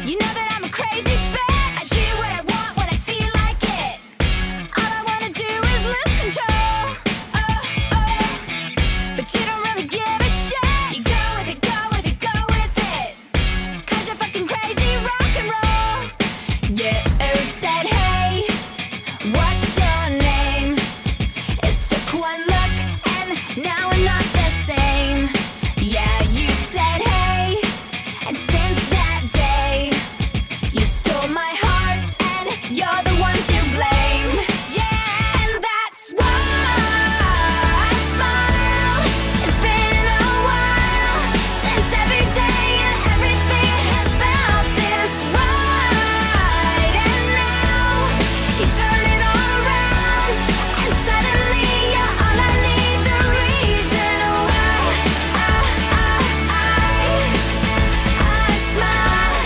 You know that I'm a crazy bitch. I do what I want when I feel like it. All I wanna do is lose control. But you don't really give a shit. You go with it, go with it, go with it. 'Cause you're fucking crazy rock and roll. You said, hey, what's your name? It took one look and now we're not the same. Yeah, you said, hey, and since that day you stole my heart and you're the one to blame. Yeah, and that's why I smile. It's been a while since every day and everything has felt this right. And now you turn it all around and suddenly you're all I need. The reason why I smile.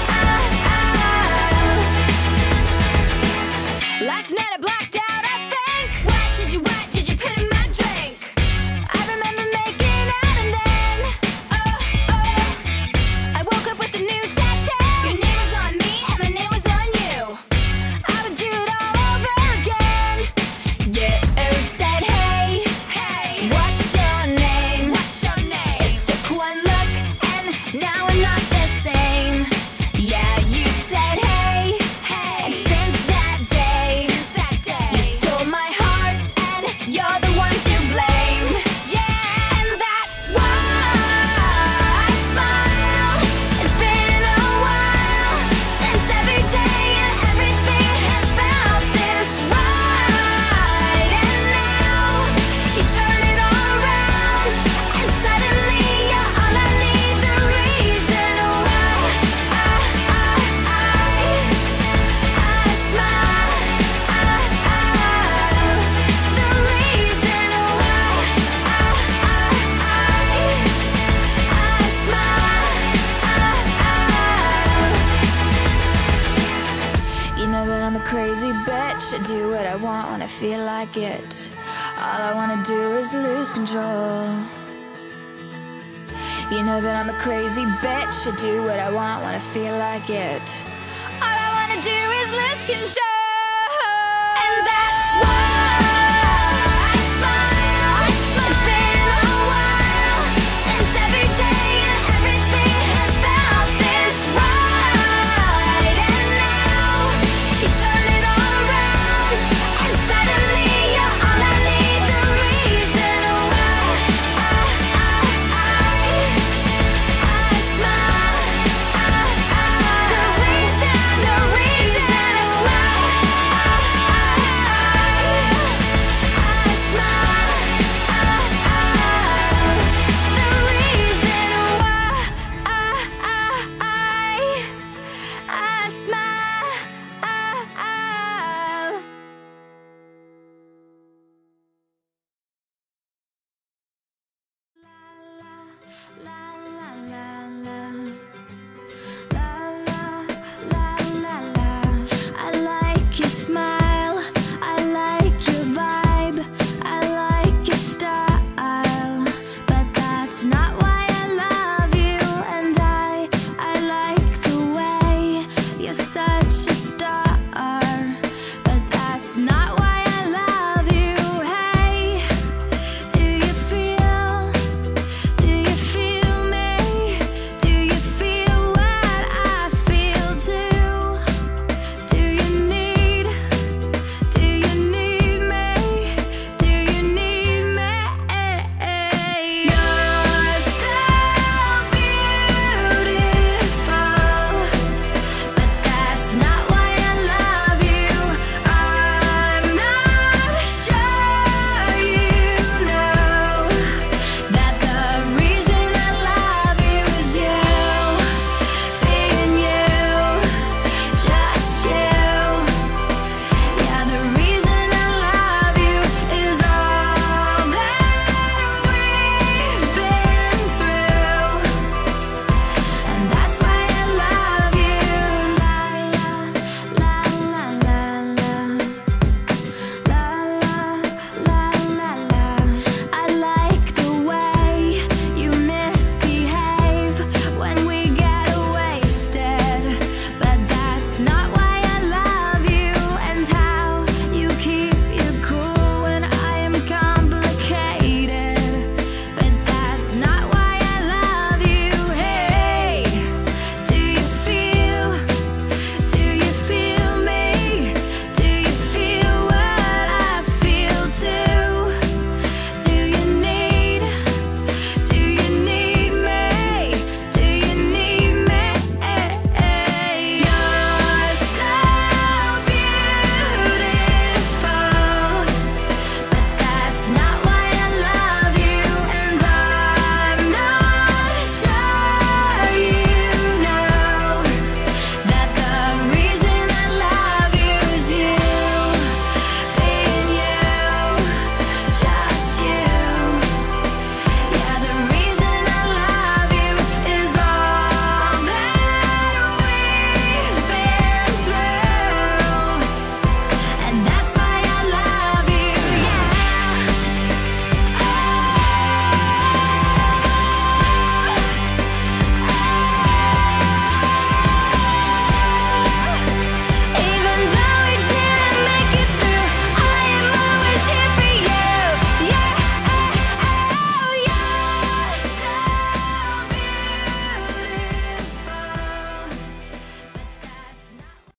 Last night I blacked out, I think. What did you put in my drink? I remember making out and then I woke up with a new tattoo. Your name was on me and my name was on you. I would do it all over again. You said, hey, what's your name? It took one look and now we're not the same. Yeah, you said, hey, and since that day you stole my heart and you're the one to blame. Yeah, and that's why I smile. It's been a while since every day and everything has felt this right. And now you turn it all around and suddenly you're all I need. The reason why I smile. The reason why I smile. You know that I'm a crazy bitch. I do what I want when I feel like it. All I wanna do is lose control. You know that I'm a crazy bitch. I do what I want when I feel like it. All I wanna do is lose control.